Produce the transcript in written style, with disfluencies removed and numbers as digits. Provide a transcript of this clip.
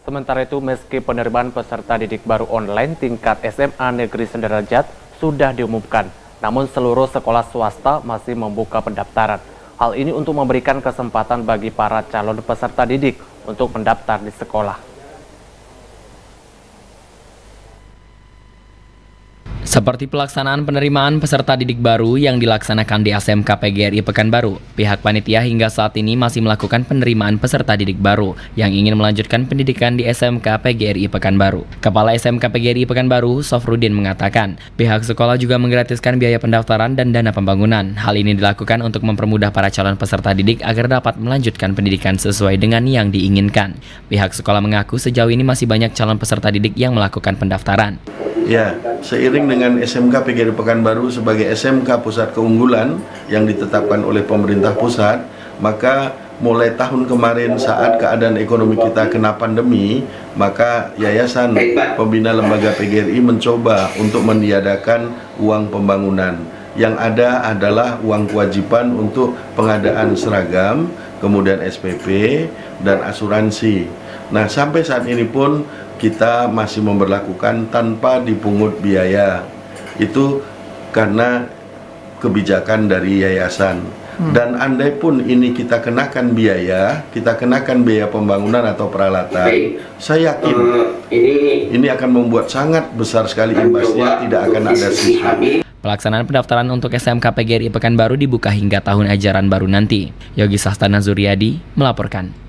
Sementara itu, meski penerimaan peserta didik baru online tingkat SMA Negeri Sederajat sudah diumumkan, namun seluruh sekolah swasta masih membuka pendaftaran. Hal ini untuk memberikan kesempatan bagi para calon peserta didik untuk mendaftar di sekolah. Seperti pelaksanaan penerimaan peserta didik baru yang dilaksanakan di SMK PGRI Pekanbaru, pihak panitia hingga saat ini masih melakukan penerimaan peserta didik baru yang ingin melanjutkan pendidikan di SMK PGRI Pekanbaru. Kepala SMK PGRI Pekanbaru, Sofrudin, mengatakan pihak sekolah juga menggratiskan biaya pendaftaran dan dana pembangunan. Hal ini dilakukan untuk mempermudah para calon peserta didik agar dapat melanjutkan pendidikan sesuai dengan yang diinginkan. Pihak sekolah mengaku sejauh ini masih banyak calon peserta didik yang melakukan pendaftaran. Ya, seiring dengan SMK PGRI Pekanbaru sebagai SMK pusat keunggulan yang ditetapkan oleh pemerintah pusat, maka mulai tahun kemarin saat keadaan ekonomi kita kena pandemi, maka Yayasan Pembina Lembaga PGRI mencoba untuk meniadakan uang pembangunan. Yang ada adalah uang kewajiban untuk pengadaan seragam, kemudian SPP, dan asuransi. Nah, sampai saat ini pun kita masih memberlakukan tanpa dipungut biaya. Itu karena kebijakan dari yayasan. Dan andai pun ini kita kenakan biaya pembangunan atau peralatan, saya yakin ini akan membuat sangat besar sekali imbasnya, tidak akan ada siswa. Pelaksanaan pendaftaran untuk SMK PGRI Pekanbaru dibuka hingga tahun ajaran baru nanti. Yogi Sastana Zuriadi melaporkan.